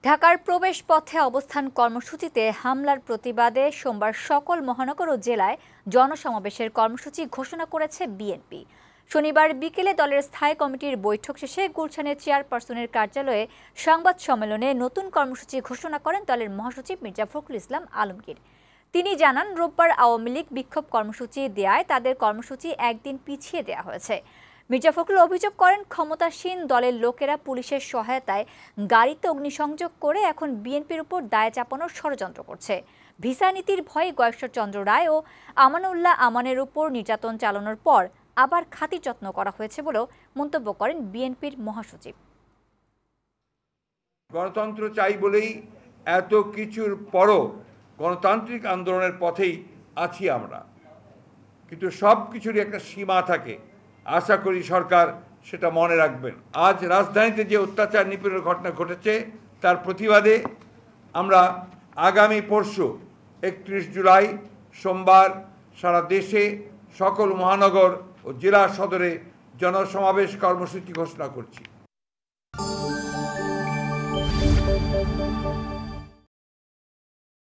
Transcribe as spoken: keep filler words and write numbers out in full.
ঢাকার প্রবেশ পথে অবস্থান কর্মসূচিতে হামলার প্রতিবাদে সোমবার সকল মহানগর ও জেলায় জনসমাবেশের কর্মসূচি ঘোষণা করেছে বিএনপি। শনিবার বিকেলে দলের স্থায়ী কমিটির বৈঠক শেষে গুলশানের চেয়ারপারসনের কার্যালয়ে সংবাদ সম্মেলনে নতুন কর্মসূচি ঘোষণা করেন দলের মহাসচিব মির্জা ফখরুল ইসলাম আলমগীর। তিনি জানান, রোববার আওয়ামী লীগ বিক্ষোভ কর্মসূচি দেয়ায় তাদের কর্মসূচি একদিন পিছিয়ে দেওয়া হয়েছে। মির্জা ফখরুল অভিযোগ করেন, ক্ষমতাসীন দলের লোকেরা পুলিশের সহায়তায় গাড়িতে অগ্নিসংযোগ করে এখন বিএনপির উপর দায় চাপানোর ষড়যন্ত্র করছে। ভিসা নীতির ভয়ে গয়েশ্বরচন্দ্র রায় ও আমানুল্লাহ আমানের উপর নির্যাতন চালানোর পর আবার খাতির যত্ন করা হয়েছে বলেও মন্তব্য করেন বিএনপির মহাসচিব। গণতন্ত্র চাই বলেই এত কিছুর পরও গণতান্ত্রিক আন্দোলনের পথেই আছি আমরা, কিন্তু সব কিছুরই একটা সীমা থাকে। আশা করি সরকার সেটা মনে রাখবেন। আজ রাজধানীতে যে অত্যাচার নিপীড়নের ঘটনা ঘটেছে তার প্রতিবাদে আমরা আগামী পরশু একত্রিশ জুলাই সোমবার সারা দেশে সকল মহানগর ও জেলা সদরে জনসমাবেশ কর্মসূচি ঘোষণা করছি।